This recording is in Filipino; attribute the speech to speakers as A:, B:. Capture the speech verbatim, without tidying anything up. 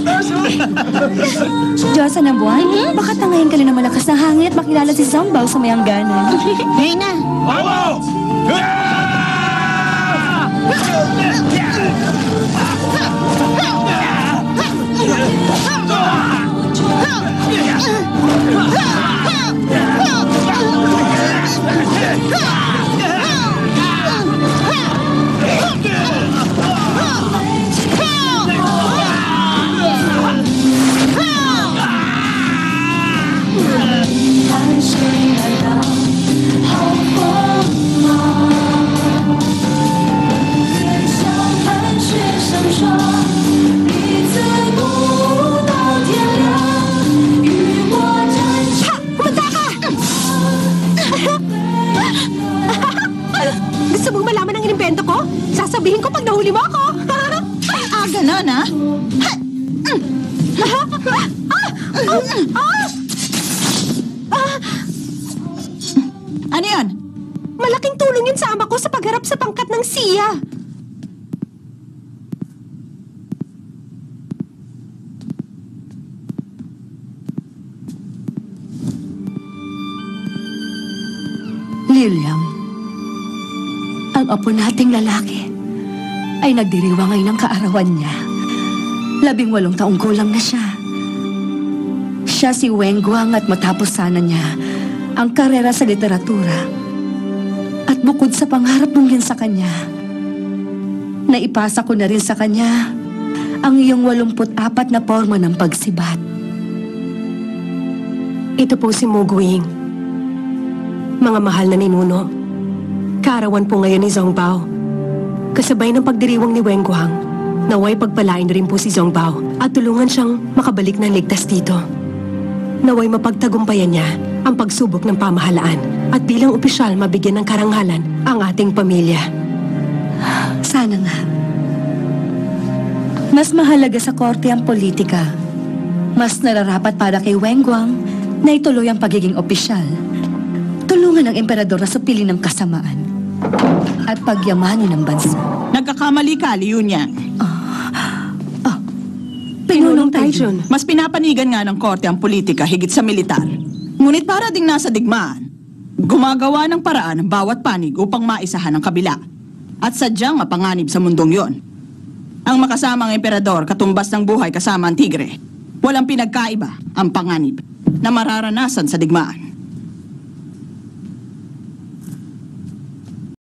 A: Diyosa ng buwan, baka tangayin ka na ng malakas na hangin at makilala si Zhongbao sa mayangganan.
B: Ngayon na.
C: Bravo!
D: Gusto mong malaman ang inimbento ko? Sasabihin ko pag nahuli mo ako.
B: Ah, ganon ah. Ano yun?
D: Malaking tulong yun sa ama ko sa pagharap sa pangkat ng siya.
A: Liliang, ang apo nating lalaki ay nagdiriwa ngayon ng kaarawan niya. Labing walong taong gulang na siya. Siya si Weng Guang at matapos sana niya ang karera sa literatura. At bukod sa pangarap mong yun sa kanya, naipasa ko na rin sa kanya ang iyong walumput apat na forma ng pagsibat.
D: Ito po si Mo Guing. Mga mahal na ninuno, kaarawan po ngayon ni Zhongbao. Kasabay ng pagdiriwang ni Weng Guang, naway pagpalain rin po si Zhongbao at tulungan siyang makabalik ng ligtas dito. Naway mapagtagumpayan niya ang pagsubok ng pamahalaan at bilang opisyal mabigyan ng karangalan ang ating pamilya.
A: Sana nga. Mas mahalaga sa korte ang politika. Mas nararapat para kay Weng Guang na ituloy ang pagiging opisyal. Tulungan ng emperador na supilin ng kasamaan at pagyamanin ng bansa.
B: Nagkakamali ka, Liu Niang.
D: Pinulong Taichun.
B: Mas pinapanigan nga ng korte ang politika higit sa militar. Ngunit para ding nasa digmaan, gumagawa ng paraan ang bawat panig upang maisahan ang kabila. At sadyang mapanganib sa mundong yon. Ang makasamang emperador katumbas ng buhay kasama ang tigre. Walang pinagkaiba ang panganib na mararanasan sa digmaan.